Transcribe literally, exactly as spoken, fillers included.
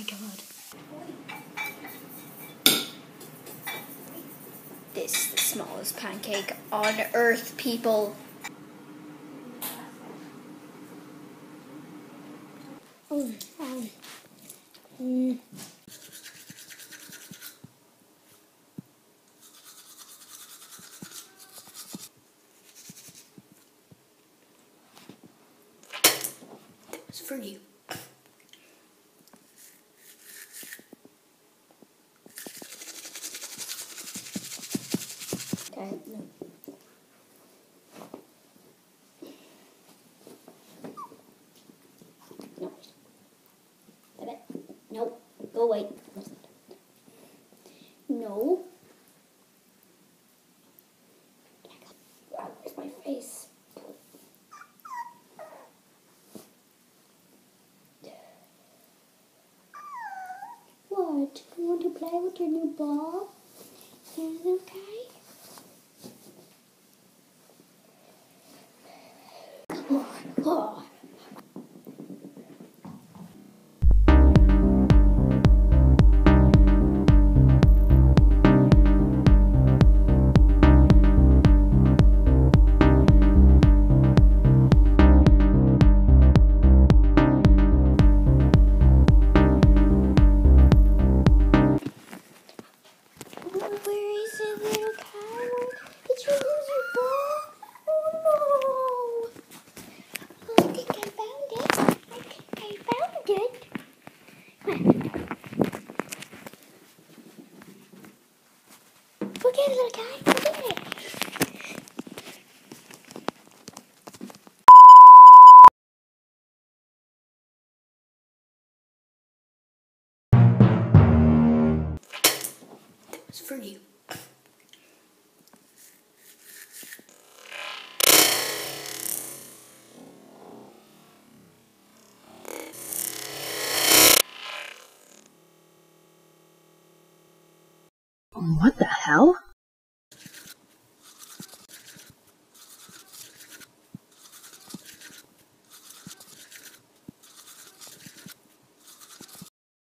god. This is the smallest pancake on earth, people. Oh, um, mm. That was for you. Okay, no. No. Stop it. No. Go away. No. Wow, where's my face? What? You want to play with your new ball? Is it okay? Oh. Where is it, little coward? Did you lose your ball? Oh no! Oh, I think I found it. I think I found it. Go get it, little guy. Go get it. That was for you. What the hell?